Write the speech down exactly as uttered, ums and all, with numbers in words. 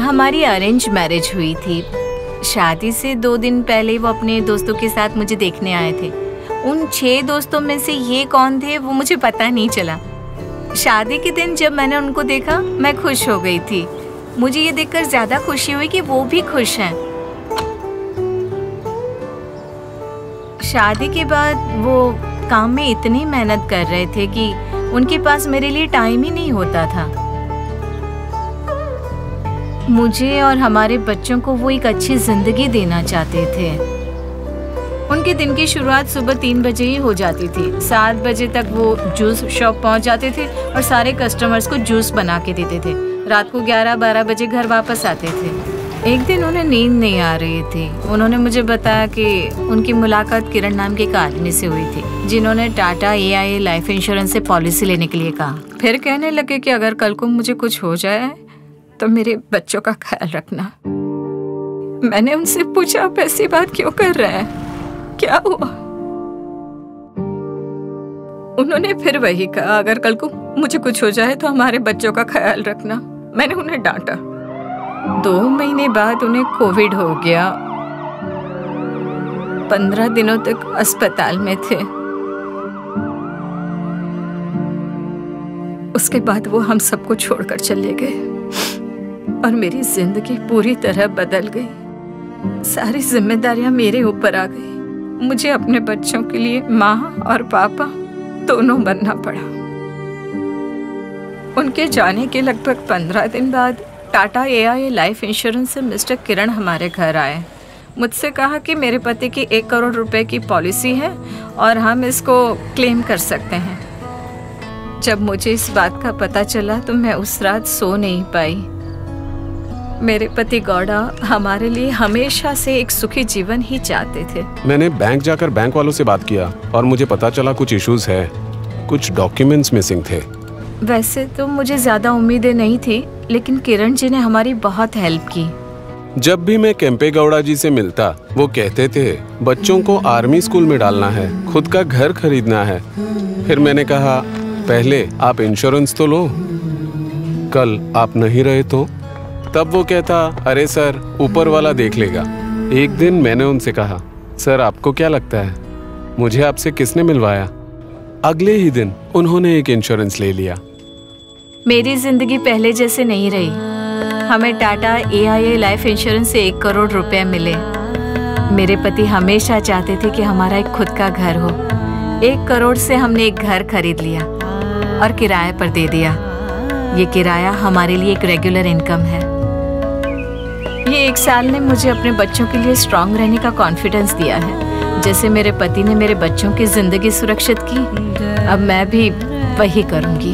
हमारी arrange marriage हुई थी। शादी से दो दिन पहले वो अपने दोस्तों के साथ मुझे देखने आए थे। उन छह दोस्तों में से ये कौन थे वो मुझे पता नहीं चला। शादी के दिन जब मैंने उनको देखा मैं खुश हो गई थी। मुझे ये देखकर ज्यादा खुशी हुई कि वो भी खुश हैं। शादी के बाद वो काम में इतनी मेहनत कर रहे थे कि उनके पास मेरे लिए टाइम ही नहीं होता था। मुझे और हमारे बच्चों को वो एक अच्छी जिंदगी देना चाहते थे। उनके दिन की शुरुआत सुबह तीन बजे ही हो जाती थी। सात बजे तक वो जूस शॉप पहुंच जाते थे और सारे कस्टमर्स को जूस बना के देते थे। रात को ग्यारह बारह बजे घर वापस आते थे। एक दिन उन्हें नींद नहीं आ रही थी। उन्होंने मुझे बताया कि उनकी मुलाकात किरण नाम के एक आदमी से हुई थी, जिन्होंने Tata A I A life insurance से पॉलिसी लेने के लिए कहा। फिर कहने लगे कि अगर कल को मुझे कुछ हो जाए तो मेरे बच्चों का ख्याल रखना। मैंने उनसे पूछा, आप ऐसी बात क्यों कर रहे हैं, क्या हुआ? उन्होंने फिर वही कहा, अगर कल को मुझे कुछ हो जाए तो हमारे बच्चों का ख्याल रखना। मैंने उन्हें डांटा। दो महीने बाद उन्हें कोविड हो गया। पंद्रह दिनों तक अस्पताल में थे। उसके बाद वो हम सबको छोड़कर चले गए और मेरी जिंदगी पूरी तरह बदल गई। सारी जिम्मेदारियां मेरे ऊपर आ गई। मुझे अपने बच्चों के लिए माँ और पापा दोनों बनना पड़ा। उनके जाने के लगभग पंद्रह दिन बाद Tata A I A life insurance से मिस्टर किरण हमारे घर आए। मुझसे कहा कि मेरे पति की एक करोड़ रुपए की पॉलिसी है और हम इसको क्लेम कर सकते हैं। जब मुझे इस बात का पता चला तो मैं उस रात सो नहीं पाई। मेरे पति गौड़ा हमारे लिए हमेशा से एक सुखी जीवन ही चाहते थे। मैंने बैंक जाकर बैंक वालों से बात किया और मुझे पता चला कुछ इश्यूज है, कुछ डॉक्यूमेंट्स मिसिंग थे। वैसे तो मुझे ज्यादा उम्मीदें नहीं थी, लेकिन किरण जी ने हमारी बहुत हेल्प की। जब भी मैं केम्पे गौड़ा जी से मिलता वो कहते थे बच्चों को आर्मी स्कूल में डालना है, खुद का घर खरीदना है। फिर मैंने कहा पहले आप इंश्योरेंस तो लो, कल आप नहीं रहे तो? तब वो कहता अरे सर ऊपर वाला देख लेगा। एक दिन मैंने उनसे कहा सर आपको क्या लगता है मुझे आपसे किसने मिलवाया? अगले ही दिन उन्होंने एक इंश्योरेंस ले लिया। मेरी जिंदगी पहले जैसे नहीं रही। हमें Tata A I A life insurance से एक करोड़ रुपए मिले। मेरे पति हमेशा चाहते थे कि हमारा एक खुद का घर हो। एक करोड़ से हमने एक घर खरीद लिया और किराए पर दे दिया। ये किराया हमारे लिए एक रेगुलर इनकम है। ये एक साल ने मुझे अपने बच्चों के लिए स्ट्रांग रहने का कॉन्फिडेंस दिया है। जैसे मेरे पति ने मेरे बच्चों की जिंदगी सुरक्षित की, अब मैं भी वही करूंगी।